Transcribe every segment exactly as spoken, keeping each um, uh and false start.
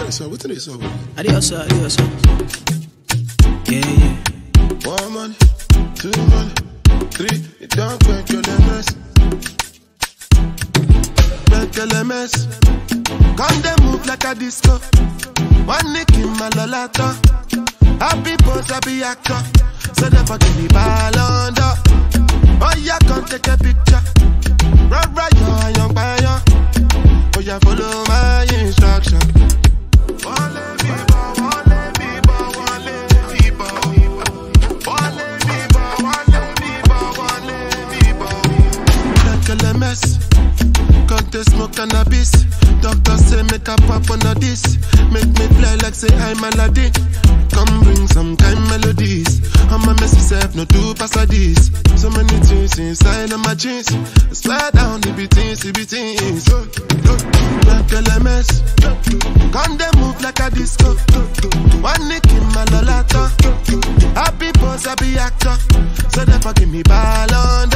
is up? Wetin is up? Adios, adios. Yeah, yeah. One money, two money, three. You don't Kpenkelemesi. Kpenkelemesi. Come they move like a disco. One nick in my lolata. Happy pose, happy actor. So therefore give me Ballon. Oh yeah, come take a picture. Rora, you're a young kpa'yan. Oh yeah, follow my instruction. Wale bibo, wale bibo, wale bibo. Wale bibo, wale bibo, wale bibo. Kpenkelemesi. Can't they smoke cannabis? Doctor say make a pop on a this. Make me fly like say I'm Aladdin. Come bring some kind melodies. I'm a Messi self, no two pass this. So many things inside of my jeans. Slide down the beatings, the beatings. Kpenkelemesi. Come they move like a disco. One nick in my lolata. Happy pose, happy actor. So therefore give me Ballon.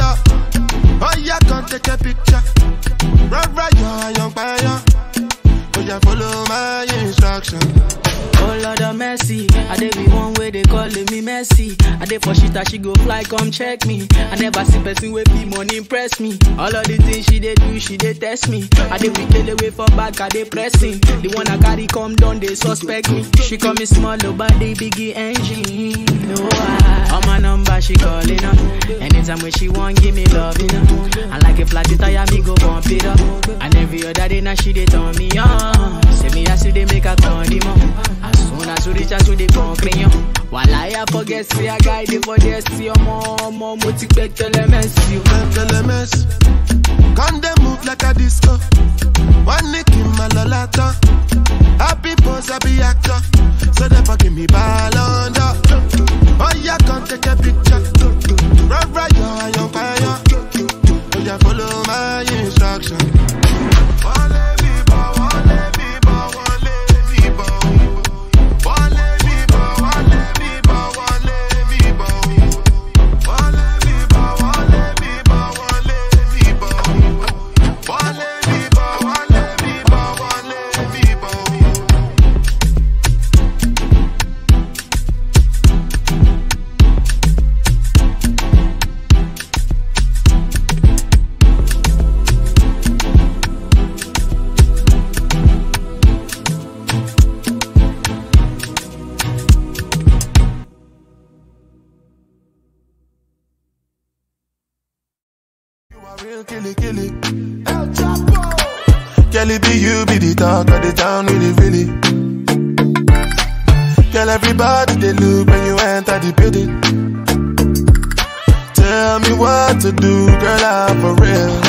Oh yeah, come take a picture. Rora, you're a young kpa'yan. Oh yeah, follow my instruction. Oh Lord of Messi, I dey be one way they calling me Messi. I dey for shit that she go fly, come check me. I never see person with be money impress me. All of the things she dey do, she dey test me. I dey we tell away for back, I dey pressing. The one I carry come down, they suspect me. She call me small, but they biggie engine. No, I, on my number she calling up. Anytime when she want, give me love, you know. And like a flat tire, me go bump it up. And every other day now she dey turn me on. Say me I see they make a condiment. As soon as you reach out to the concrete, while I forget, see a guy there for this, see your mom, mom, what's Kpenkelemesi? Kpenkelemesi. Come they move like a disco. One nick in my lolata. Happy pose, happy actor. So therefore give me Ballon. Oh yeah, come take a picture. Rora, you're a young kpa'yan. Oh yeah, follow my instruction. Wale bibo, wale bibo, wale bibo. Wale bibo, wale bibo, wale bibo. Wale bibo, wale bibo, wale bibo. Wale bibo, wale bibo, wale bibo. Real killy killy, El Chapo. Kelly be you be the talk of the town, really really. Girl, everybody they look when you enter the building. Tell me what to do, girl, I'm for real.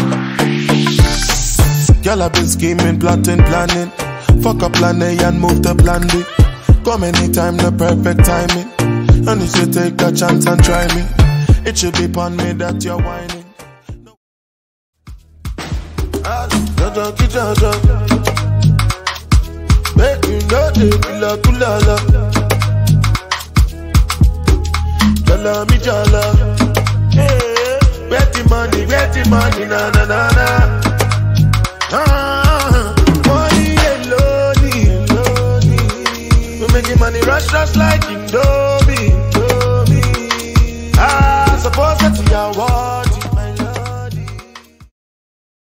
Girl, I've been scheming, plotting, planning. Fuck up plan A and move to plan B. Come anytime, the perfect timing. And you should take a chance and try me. It should be upon me that you're whining. Jojo, jojo, make you know the kula kula la. Jala mi jala, hey, where the money, where the money, na na na na. Ah, money alone, alone. We making money rush rush like Indomie.